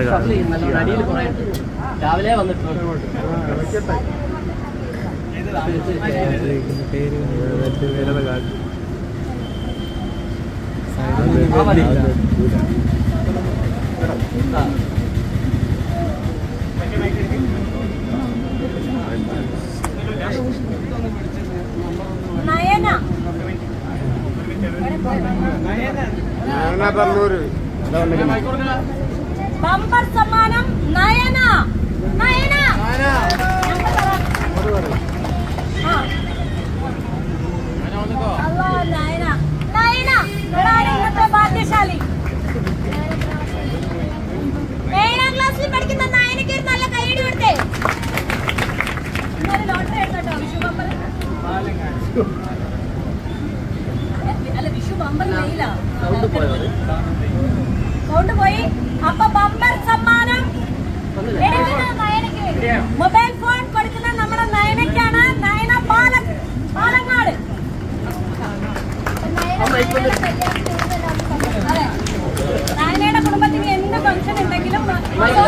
രാവിലെ വന്നിട്ട് ബമ്പർ സമ്മാനം നയന നയന നയന നയന ഇന്നത്തെ ഭാഗ്യശാലി. 7ാം ക്ലാസ്സിൽ പഠിക്കുന്ന നയനയ്ക്ക് ഒരു നല്ല കൈയടി കൊടുത്തേ. ലോട്ടറി എടുത്തോ വിഷു ബമ്പർ. അല്ല വിഷു ബമ്പർ ഇല്ല, സൗണ്ട് പോയി. അപ്പൊ ബമ്പർ സമ്മാനം നയനയ്ക്ക് മൊബൈൽ ഫോൺ കൊടുക്കുന്ന നമ്മുടെ നയനയ്ക്കാണ്. നയന പാലങ്ങാട്. അതെ, നയനയുടെ കുടുംബത്തിന് എന്ത് ഫംഗ്ഷൻ ഉണ്ടെങ്കിലും